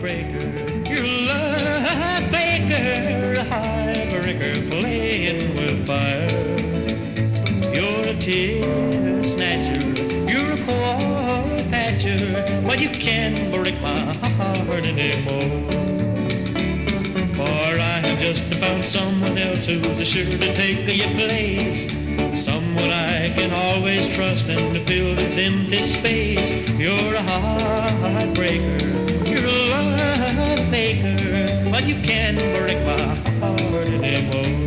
heartbreaker, you're a love faker, a heartbreaker playing with fire. You're a tear snatcher, you're a cord patcher, but you can't break my heart anymore. For I have just found someone else who's sure to take your place, someone I can always trust and to fill this empty space. You're a heartbreaker, you're a love faker, but you can't break my heart anymore.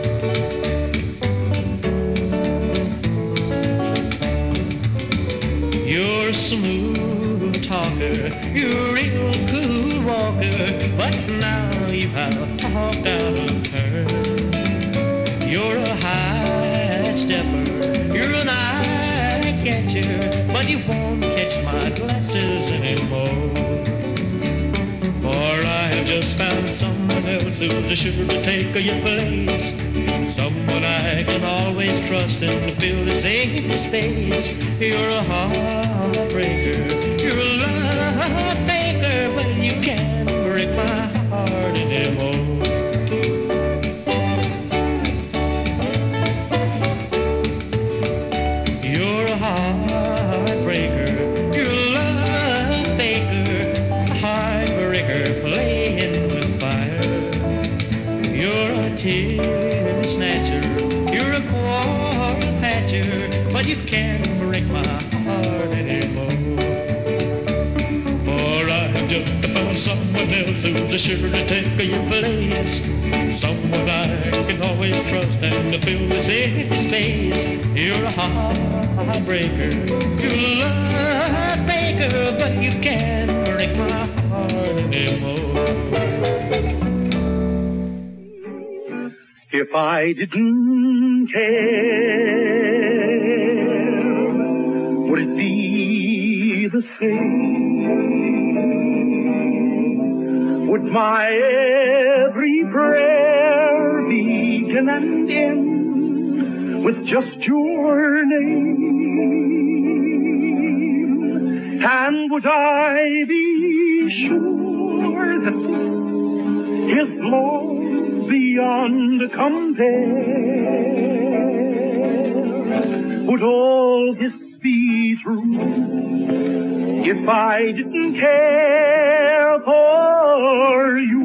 You're a smooth talker, you're a real cool walker, but now you have talked out of turn. You're a high stepper, you're an eye catcher, but you won't catch my glasses anymore. For I have just found someone else who's sure to take your place, someone I can always trust and to fill this empty space. You're a heartbreaker, you're a love faker, but you can't break my heart anymore. You're a heartbreaker, you're a love faker, a heartbreaker playing with fire. You're a tear snatcher, you're a cord patcher, but you can't break my heart anymore. For I have just found someone else who's sure to take your place, someone I can always trust and to fill this empty space. You're a heartbreaker, you're a love faker, but you can't break my heart anymore. If I didn't care, would it be the same? Would my every prayer begin and end with just your name? And would I be sure that this is love beyond compare? Would all this be true if I didn't care for you?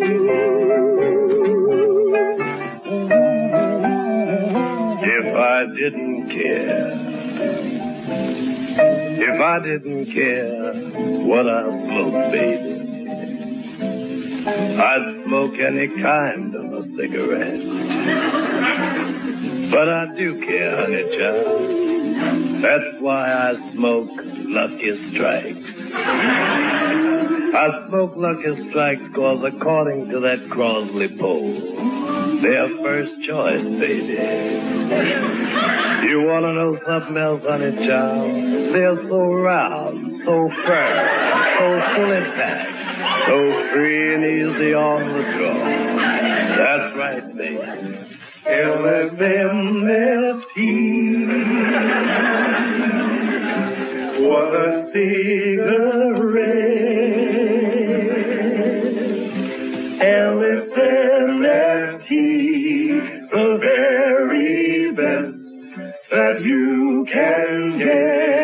If I didn't care, if I didn't care what I smoked, baby, I'd smoke any kind of a cigarette. But I do care, honey child. That's why I smoke Lucky Strikes. I smoke Lucky Strikes cause according to that Crosley poll, they're first choice, baby. You want to know something else, honey child? They're so round, so firm, so fully packed, so free and easy on the draw. That's right, baby. LSMFT. What a cigarette. LSMFT, the very best that you can get.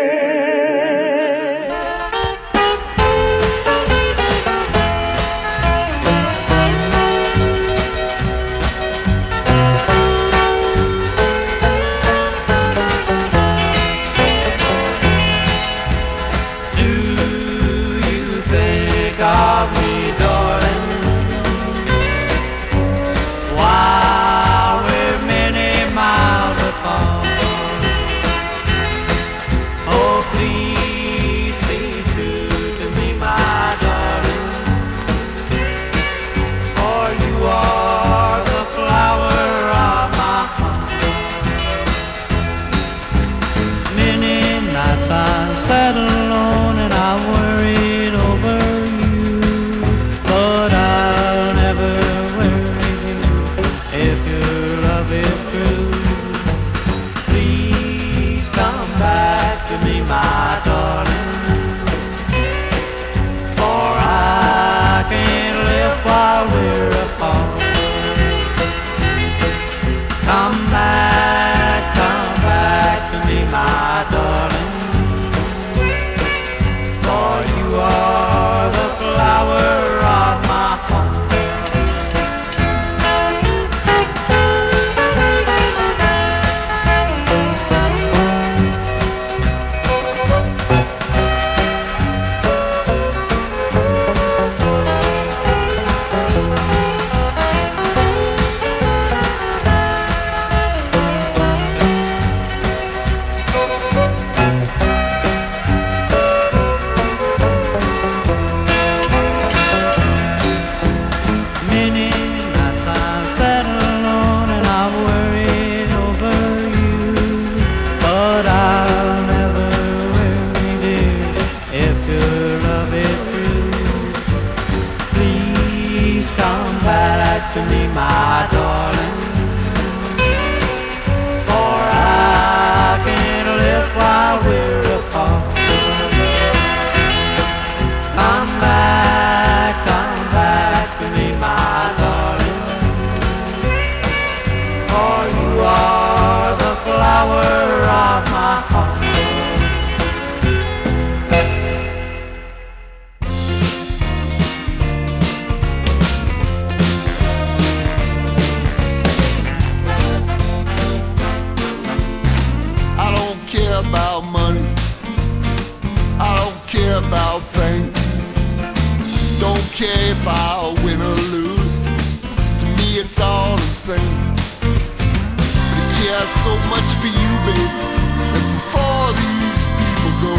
if I win or lose, to me it's all the same. But I care so much for you, baby, that before these people go,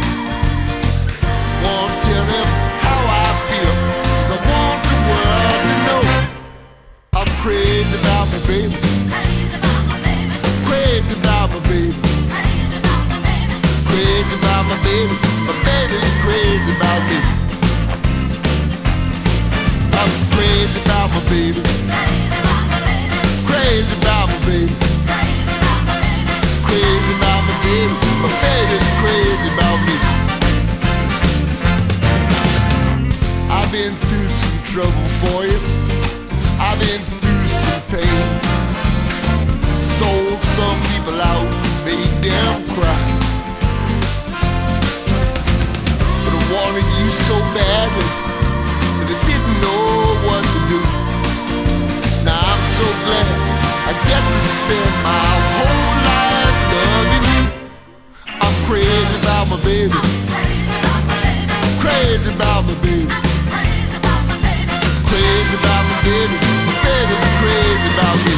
I want to tell them how I feel, 'cause I want the world to know I'm crazy about my baby. Crazy about my baby. Crazy about my baby. My baby's crazy about me. I'm crazy about my baby. Crazy about my baby. Crazy about my baby. My baby's crazy about me. I've been through some trouble for you. I've been through some pain. Sold some people out, made them cry. But I wanted you so badly that I didn't know what to do. Now I'm so glad I get to spend my whole life loving you. I'm crazy about my baby. Crazy about my baby. Crazy about my baby. My baby's crazy about me.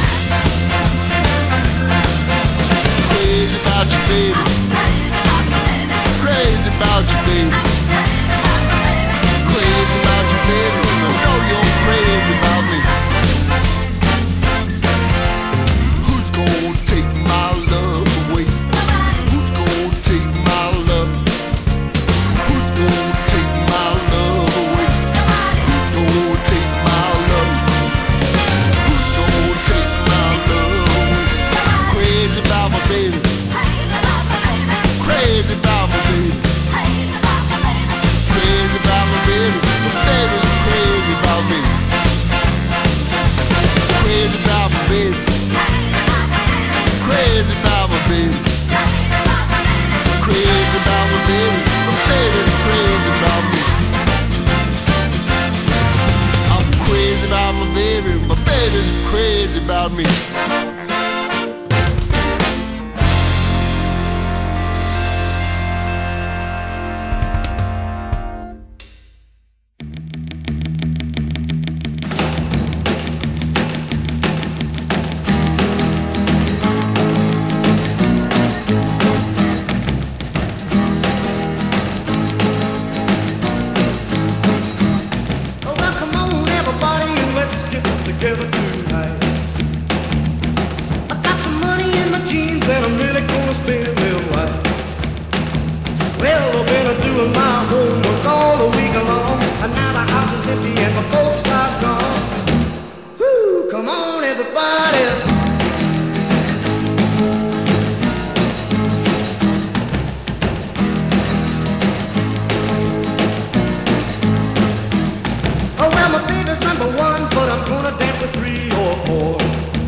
Crazy about you, baby. Crazy about you, baby. Crazy about you, baby. I know you're crazy about me. Who's gonna take my love away? Who's gonna take my love? Who's gonna take my love away? Who's gonna take my love? Who's gonna take my love away? Crazy about my baby. Crazy about my baby. Crazy about my baby. My baby's crazy about me. Crazy about my baby. Crazy about my baby. Crazy about my baby. My baby's crazy about me. I'm crazy about my baby. My baby's crazy about me. Together tonight. I got some money in my jeans and I'm really gonna spend real white. Well, I've been doing my homework all the week long, and now the house is empty and my folks are gone. Woo, come on everybody. Oh, well, my baby's number one, but I'm gonna dance with 3 or 4.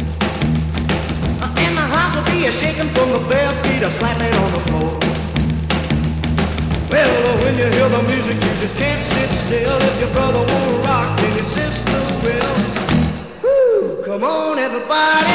And the house will be shaking from the bare feet or slapping on the floor. Well, when you hear the music, you just can't sit still. If your brother won't rock, then your sister will. Woo, come on, everybody.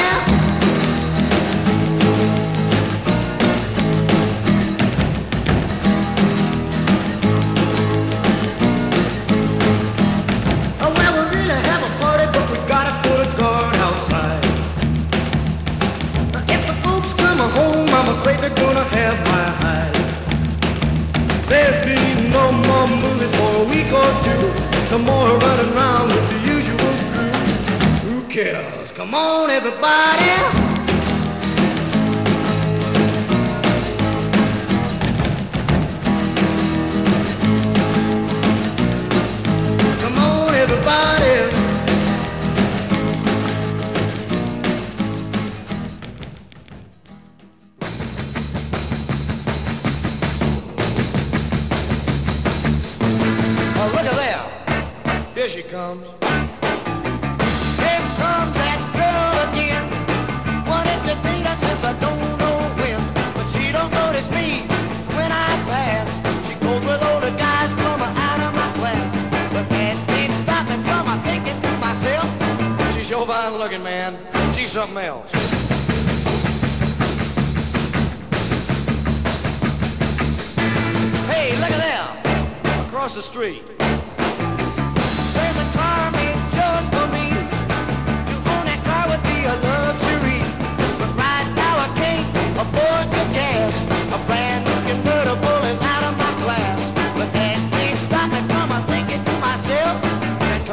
I'm afraid they're gonna have my hide. There'll be no more movies for a week or two. No more running around with the usual crew. Who cares? Come on, everybody. Come on, everybody. Here she comes. Here comes that girl again. Wanted to date her since I don't know when, but she don't notice me when I pass. She goes with older guys, plumber out of my class. But that ain't stop me from thinking to myself, she's sure fine looking, man. She's something else. Hey, look at there, across the street. There's a car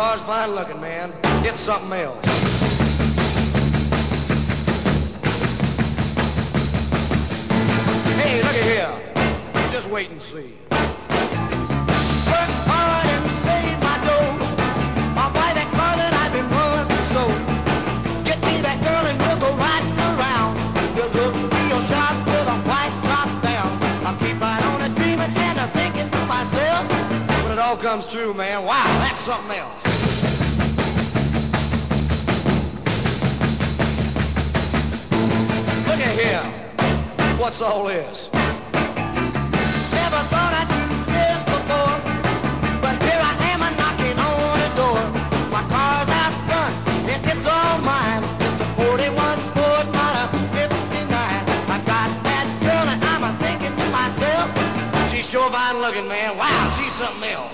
car's fine looking, man. It's something else. Hey, look at here. Just wait and see. Work hard and save my dough. I'll buy that car that I've been wanting so. Get me that girl and we'll go riding around. We'll look real sharp with a white top down. I'll keep right on a dreaming and a thinking to myself. When it all comes true, man, wow, that's something else. Look at here. What's all this? Never thought I'd do this before, but here I am knocking on the door. My car's out front, and it's all mine. Just a 41 Ford, not a 59. I got that girl and I'm thinking to myself, she's sure fine looking, man. Wow, she's something else.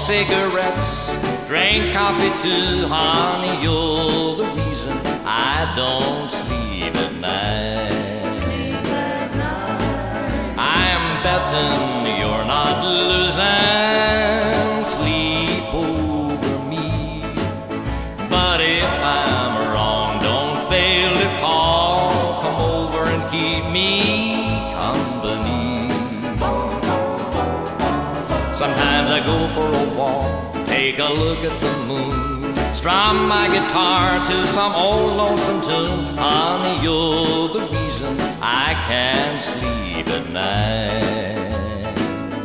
cigarettes, drink coffee too, honey, you're the reason I don't sleep at night. Sleep at night. I'm betting you're not losing sleep over me. But if I'm wrong, don't fail to call. Come over and keep me company. Sometimes I go for a walk, take a look at the moon, strum my guitar to some old lonesome tune. Honey, you're the reason I can't sleep at night.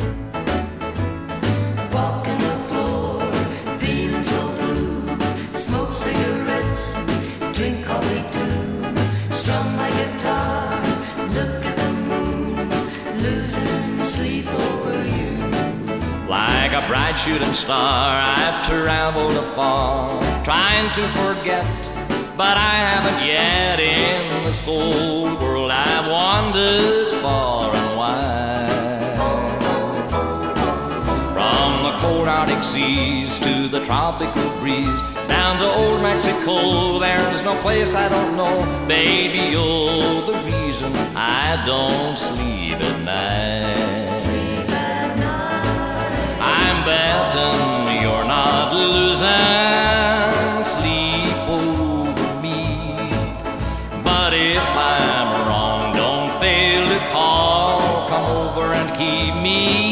Walking the floor, feeling so blue. Smoke cigarettes, drink coffee too. Strum my guitar, look at the moon, losing sleep over you. Like a bright shooting star, I've traveled afar, trying to forget, but I haven't yet. In this old world I've wandered far and wide. From the cold Arctic seas to the tropical breeze, down to old Mexico, there's no place I don't know. Baby, you're the reason I don't sleep at night. Sleep at night. I'm betting you're not losing sleep over me. But if I'm wrong, don't fail to call. Come over and keep me